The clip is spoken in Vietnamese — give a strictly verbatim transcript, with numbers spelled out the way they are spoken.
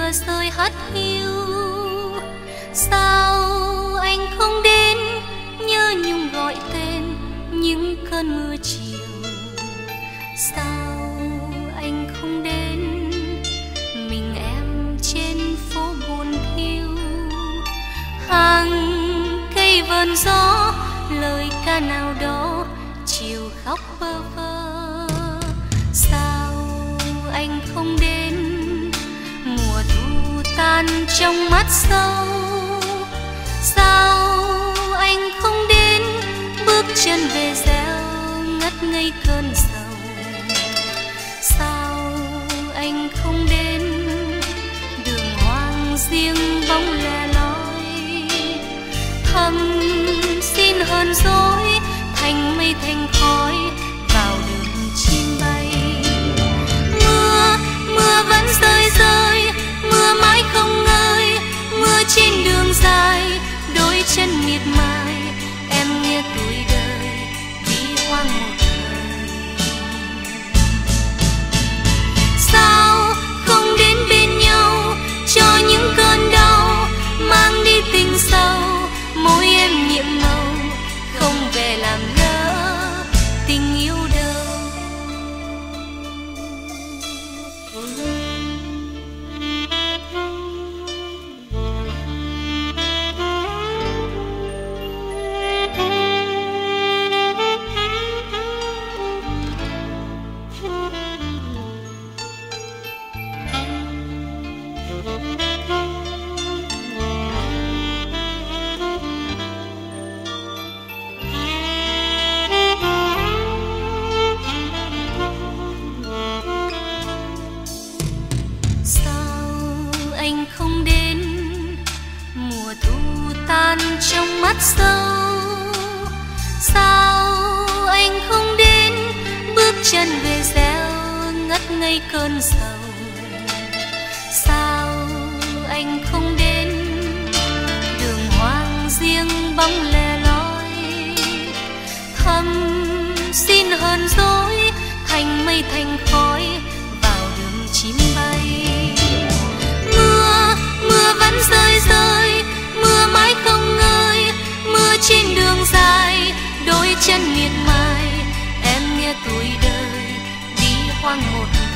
mưa rơi hắt hiu. Sao anh không đến, nhớ nhung gọi tên những cơn mưa chiều. Sao anh không đến, mình em trên phố buồn thiêu. Hàng cây vờn gió, lời ca nào đó chiều khóc bơ vơ. Sao anh không đến, mùa thu tan trong mắt sâu. Sao anh không đến, bước chân về gieo ngất ngây cơn sầu. Sao anh không đến, đường hoang riêng bóng lẻ loi. Thầm xin hờn dỗi, thành mây thành khói vào đường chim bay. Mưa, mưa vẫn rơi rơi, mưa mãi không ngơi. Mưa trên đường dài, đôi chân miệt mài. Em nghe tuổi đời đi hoang một thời. Sao không đến bên nhau, cho những cơn đau mang đi tình sâu. Môi em nhiệm màu, không về làm lỡ tình yêu đâu. Không đến, mùa thu tan trong mắt sâu. Sao anh không đến, bước chân về gieo ngất ngây cơn sầu. Sao anh không đến, đường hoang riêng bóng lẻ loi. Thầm xin hờn dỗi, thành mây thành khói vào đường chim bay. Mưa vẫn rơi rơi, mưa mãi không ngơi. Mưa trên đường dài, đôi chân miệt mài. Em nghe tuổi đời đi hoang một